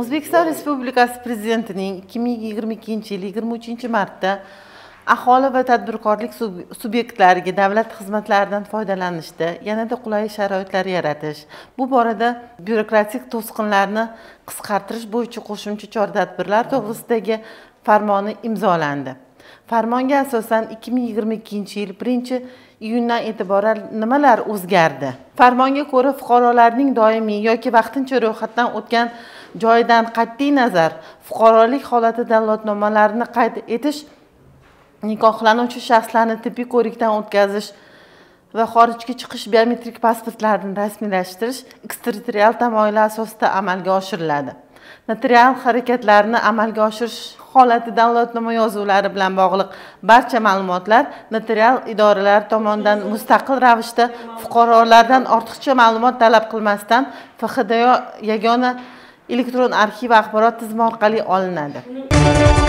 O'zbekiston Respublikasi Prezidentining 2022-yil 23-martda aholi va tadbirkorlik subyektlariga davlat xizmatlaridan foydalanishda yanada qulay sharoitlar yaratish, bu borada byurokratik to'siqlarni qisqartirish bo'yicha qo'shimcha chora-tadbirlar to'g'risidagi farmoni imzolandi. Farmonga asosan 2022-yil 1-iyundan e'tiboran nimalar o'zgardi? Farmonga ko'ra fuqarolarning doimiy yoki vaqtincha ro'yxatdan o'tgan joyidan qat'iy nazar fuqarolik holati da'vatnomalarini qayd etish, nikohlanuvchi shaxslarni tibbiy ko'rikdan o'tkazish va xorijga chiqish biometrik pasportlarini rasmiylashtirish eksterritorial tamoyillar asosida amalga oshiriladi. Notarial harakatlarni amalga oshirish holati davlatnoma yozuvlari bilan bog'liq barcha ma'lumotlar notarial idoralar tomonidan mustaqil ravishda fuqarolardan ortiqcha ma'lumot talab qilmasdan FHDYO yagona elektron arxiv axborot tizimi orqali olinadi.